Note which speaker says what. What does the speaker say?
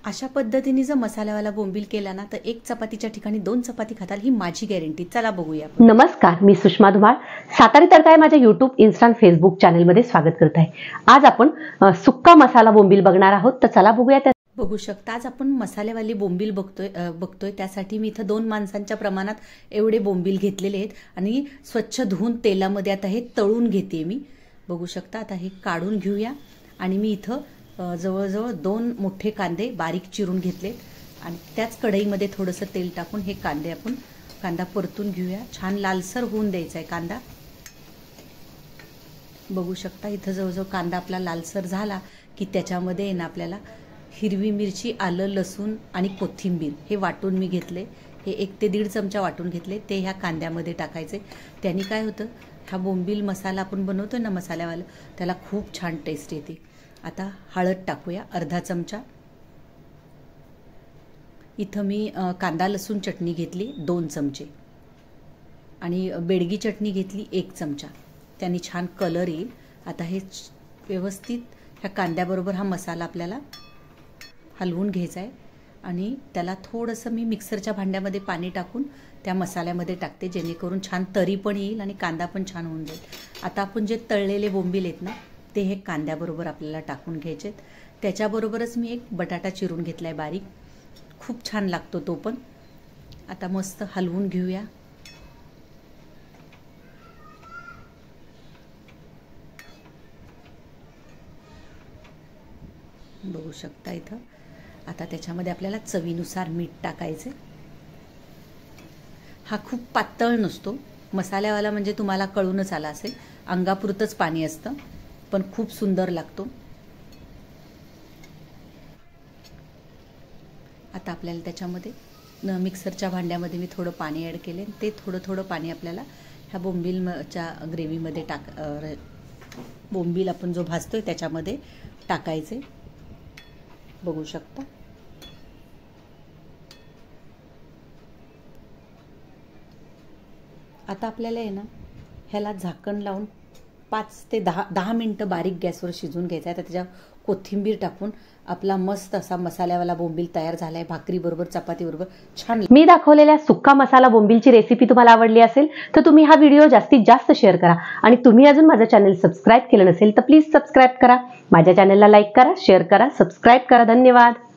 Speaker 1: अशा पद्धतीने जर मसाल्यावाला बोंबील केला ना तर एक चपातीच्या ठिकाणी 2 चपाती खाताल, ही माझी गॅरंटी। चला बघूया।
Speaker 2: नमस्कार, मी सुषमा धुमाळ, सातारी तडका या माझ्या यूट्यूब, इन्स्टा, फेसबुक चॅनलमध्ये स्वागत करत आहे। आज आपण सुक्का मसाला बोंबील बघणार आहोत, तर चला बघूया।
Speaker 1: बघू शकता आज आपण मसाल्यावाली बोंबील बघतोय। त्यासाठी मी इथं 2 माणसांच्या प्रमाणात एवढे बोंबील घेतलेले आहेत आणि स्वच्छ धुवून तेलामध्ये आता हे तळून घेते मी। बघू शकता आता हे काढून घेऊया आणि मी इथं जवळजवळ 2 मोठे कांदे बारीक चिरून घेतले आणि त्याच कढईमध्ये थोडंसं तेल टाकून हे कांदा परतून घेऊया। छान लालसर होऊन द्यायचा आहे कांदा। बघू शकता इथं जवळजवळ कांदा आपला लालसर झाला की त्याच्यामध्ये ना आपल्याला हिरवी मिरची, आलं, लसूण आणि कोथिंबीर हे वाटून मी घेतले। हे 1 ते 1.5 चमचा वाटून घेतले, ते ह्या कांद्यामध्ये टाकायचे। त्यांनी काय होतं, हा बोंबील मसाला आपण बनवतोय ना मसाल्यावाला, त्याला खूप छान टेस्ट येते। आता हळद टाकूया अर्धा चमचा। इथं मी कांदा लसूण चटणी घेतली 2 चमचे आणि बेडगी चटणी घेतली 1 चमचा। त्यांनी छान कलर येईल। आता हे व्यवस्थित ह्या कांद्याबरोबर हा मसाला आपल्याला हलवून घ्यायचा आहे आणि त्याला थोडंसं मी मिक्सरच्या भांड्यामध्ये पाणी टाकून त्या मसाल्यामध्ये टाकते, जेणेकरून छान तरी पण येईल आणि कांदा पण छान होऊन जाईल। आता आपण जे तळलेले बोंबील आहेत ना ते हे कांद्याबरोबर आपल्याला टाकून घ्यायचे। त्याच्याबरोबरच मी 1 बटाटा चिरून घेतलाय बारीक, खूप छान लागतो तो पण। आता मस्त हलवून घेऊया। बघू शकता इथं आता त्याच्यामध्ये आपल्याला चवीनुसार मीठ टाकायचे। हा खूप पातळ नसतो मसाल्यावाला, म्हणजे तुम्हाला कळूनच आला असेल, अंगापुरतच पाणी असतं पण खूप सुंदर लागतो। आता आपल्याला त्याच्यामध्ये मिक्सरच्या भांड्यामध्ये मी थोडं पाणी ॲड केले, ते थोडं पाणी आपल्याला ह्या बोंबीलच्या ग्रेव्हीमध्ये बोंबील आपण जो भाजतोय त्याच्यामध्ये टाकायचे। बघू शकता आता आपल्याला आहे ना ह्याला झाकण लावून 5 ते 10 मिनिटं बारीक गॅसवर शिजवून घ्यायचं आहे। आता त्याच्या कोथिंबीर टाकून आपला मस्त असा मसाल्यावाला बोंबील तयार झालाय, भाकरी बरोबर, चपाती बरोबर छान।
Speaker 2: मी दाखवलेल्या सुक्का मसाला बोंबीलची रेसिपी तुम्हाला आवडली असेल तर तुम्ही हा व्हिडिओ जास्तीत जास्त शेअर करा आणि तुम्ही अजून माझं चॅनल सबस्क्राइब केलं नसेल तर प्लीज सबस्क्राइब करा। माझ्या चॅनलला लाईक करा, शेअर करा, सबस्क्राइब करा। धन्यवाद।